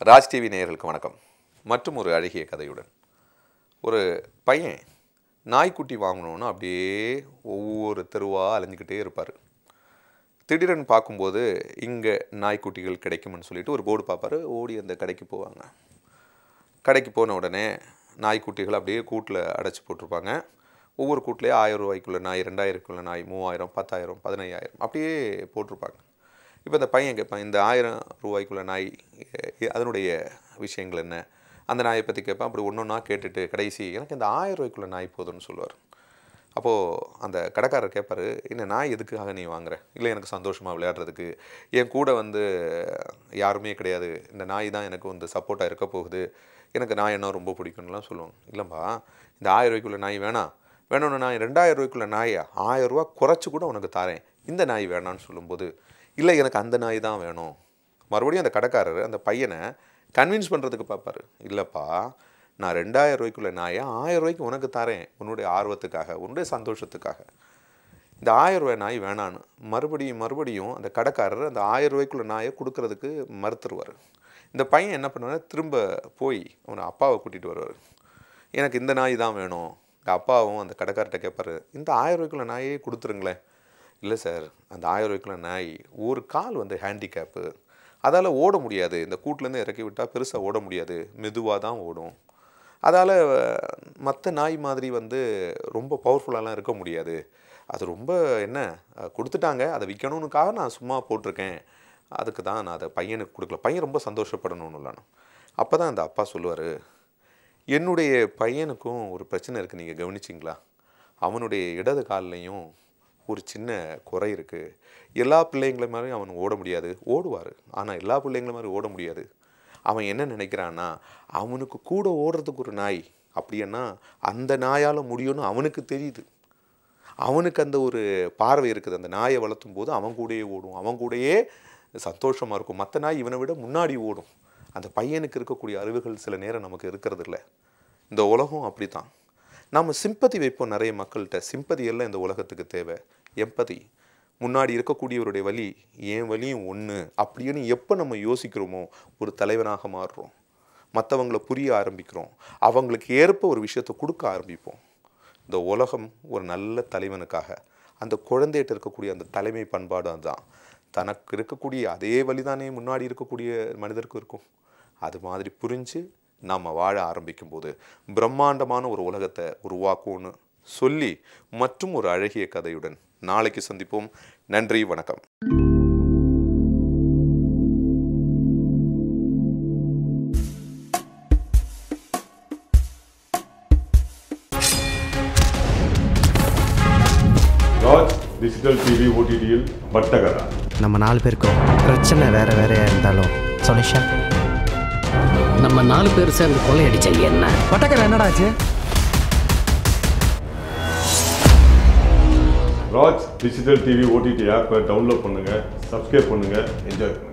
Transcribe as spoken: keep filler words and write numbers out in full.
Raj TV நேயர்களுக்கு வணக்கம். மற்றும் ஒரு அழகிய கதையுடன். ஒரு பையன் நாய்க்குட்டி வாங்கணும்னு அப்படியே ஒவ்வொரு தெருவாக அலைஞ்சிக்கிட்டே இருப்பார். திடீரென்னு பார்க்கும்போது இங்கே நாய்க்குட்டிகள் கிடைக்கும்னு சொல்லிட்டு ஒரு போர்டு பார்ப்பார். ஓடி அந்த கடைக்கு போவாங்க. கடைக்கு போன உடனே நாய்க்குட்டிகள் அப்படியே கூட்டில் அடைச்சி போட்டிருப்பாங்க. ஒவ்வொரு கூட்டிலே ஆயிரம் ரூபாய்க்குள்ள நாய், ரெண்டாயிரக்குள்ள நாய், மூவாயிரம், பத்தாயிரம், பதினையாயிரம் அப்படியே போட்டிருப்பாங்க. இப்போ இந்த பையன் கேட்பான், இந்த ஆயிரம் ரூபாய்க்குள்ள நாய் அதனுடைய விஷயங்கள் என்ன, அந்த நாயை பற்றி கேட்பான். அப்படி ஒன்று ஒன்றா கேட்டுட்டு கடைசி எனக்கு இந்த ஆயிரம் ரூபாய்க்குள்ள நாய் போதும்னு சொல்லுவார். அப்போது அந்த கடைக்காரர் கேட்பார், இந்த நாய் எதுக்காக நீ வாங்குற? இல்லை, எனக்கு சந்தோஷமாக விளையாடுறதுக்கு, என் கூட வந்து யாருமே கிடையாது, இந்த நாய் தான் எனக்கு வந்து சப்போர்ட்டாக இருக்க போகுது, எனக்கு நாய் என்ன ரொம்ப பிடிக்கும்லாம் சொல்லுவாங்க. இல்லைப்பா, இந்த ஆயிரம் ரூபாய்க்குள்ள நாய் வேணாம், வேணும்னு நான் ரெண்டாயிரம் ரூபாய்க்குள்ள நாயை ஆயிரம் ரூபா குறைச்சி கூட உனக்கு தாரேன், இந்த நாய் வேணான்னு சொல்லும்போது, இல்லை எனக்கு அந்த நாய் தான் வேணும். மறுபடியும் அந்த கடைக்காரர் அந்த பையனை கன்வின்ஸ் பண்ணுறதுக்கு பார்ப்பார். இல்லைப்பா, நான் ரெண்டாயிரம் ரூபாய்க்குள்ள நாயை ஆயிரம் ரூபாய்க்கு உனக்கு தரேன், உன்னுடைய ஆர்வத்துக்காக, உன்னுடைய சந்தோஷத்துக்காக. இந்த ஆயிரம் ரூபாய் நாய் வேணான்னு மறுபடியும் மறுபடியும் அந்த கடைக்காரர் அந்த ஆயிரம் ரூபாய்க்குள்ள நாயை கொடுக்கறதுக்கு மறுத்துருவார். இந்த பையன் என்ன பண்ணுவார், திரும்ப போய் அவனை அப்பாவை கூட்டிகிட்டு வருவார். எனக்கு இந்த நாய் தான் வேணும். இந்த அப்பாவும் அந்த கடைக்கார்ட்ட கேட்பார், இந்த ஆயிரம் ரூபாய்க்குள்ள நாயே கொடுத்துருங்களேன். இல்லை சார், அந்த ஆயிரம் ரூபாய்க்குள்ள நாய் ஒரு கால் வந்து ஹேண்டிகேப்பு, அதால் ஓட முடியாது, இந்த கூட்டிலேருந்து இறக்கி விட்டால் பெருசாக ஓட முடியாது, மெதுவாக தான் ஓடும், அதால் மற்ற நாய் மாதிரி வந்து ரொம்ப பவர்ஃபுல்லாலாம் இருக்க முடியாது, அது ரொம்ப என்ன கொடுத்துட்டாங்க, அதை விற்கணுன்னுக்காக நான் சும்மா போட்டிருக்கேன், அதுக்கு தான் நான் அதை பையனுக்கு கொடுக்கல, பையன் ரொம்ப சந்தோஷப்படணும்னு இல்லைன்னு. அப்போ தான் அந்த அப்பா சொல்லுவார், என்னுடைய பையனுக்கும் ஒரு பிரச்சனை இருக்குது, நீங்கள் கவனிச்சிங்களா? அவனுடைய இடது கால்லையும் ஒரு சின்ன குறை இருக்குது. எல்லா பிள்ளைங்கள மாதிரி அவன் ஓட முடியாது, ஓடுவார், ஆனால் எல்லா பிள்ளைங்கள மாதிரி ஓட முடியாது. அவன் என்ன நினைக்கிறான்னா, அவனுக்கு கூட ஓடுறதுக்கு ஒரு நாய் அப்படின்னா அந்த நாயால் முடியும்னு அவனுக்கு தெரியுது. அவனுக்கு அந்த ஒரு பார்வை இருக்குது. அந்த நாயை வளர்த்தும் போது அவன் கூடயே ஓடும், அவன் கூடயே சந்தோஷமாக இருக்கும். மற்ற நாய் இவனை விட முன்னாடி ஓடும். அந்த பையனுக்கு இருக்கக்கூடிய அறிவுகள் சில நேரம் நமக்கு இருக்கிறது இல்லை. இந்த உலகம் அப்படி தான். நம்ம சிம்பதி வைப்போம் நிறைய மக்கள்கிட்ட. சிம்பதி எல்லாம் இந்த உலகத்துக்கு தேவை. எம்பதி, முன்னாடி இருக்கக்கூடியவருடைய வலி ஏன் வலியும் ஒன்று அப்படின்னு எப்போ நம்ம யோசிக்கிறோமோ ஒரு தலைவனாக மாறுறோம், மற்றவங்களை புரிய ஆரம்பிக்கிறோம், அவங்களுக்கு ஏற்ப ஒரு விஷயத்தை கொடுக்க ஆரம்பிப்போம். இந்த உலகம் ஒரு நல்ல தலைவனுக்காக, அந்த குழந்தைகிட்ட இருக்கக்கூடிய அந்த தலைமை பண்பாடு அதுதான். தனக்கு இருக்கக்கூடிய அதே வலிதானே முன்னாடி இருக்கக்கூடிய மனிதருக்கு இருக்கும். அது மாதிரி புரிஞ்சு நாம் வாழ ஆரம்பிக்கும் போது பிரம்மாண்டமான ஒரு உலகத்தை உருவாக்கும்னு சொல்லி மற்றும் ஒரு அழகிய கதையுடன் நாளைக்கு சந்திப்போம். நன்றி, வணக்கம். ராஜ் டிஜிட்டல் டிவி ஓடிடியில் வட்டகரா. நம்ம நாலு பேருக்கும் பிரச்சனை வேற வேறையா இருந்தாலும் சொனிஷா, நம்ம நாலு பேர் சேர்ந்து கொள்ளையடிச்ச என்ன வட்டகரா என்னடாச்சு? ராஜ் டிஜிட்டல் டிவி ஓடிடி ஆப்பை டவுன்லோட் பண்ணுங்கள், சப்ஸ்கிரைப் பண்ணுங்கள், என்ஜாய் பண்ணுங்கள்.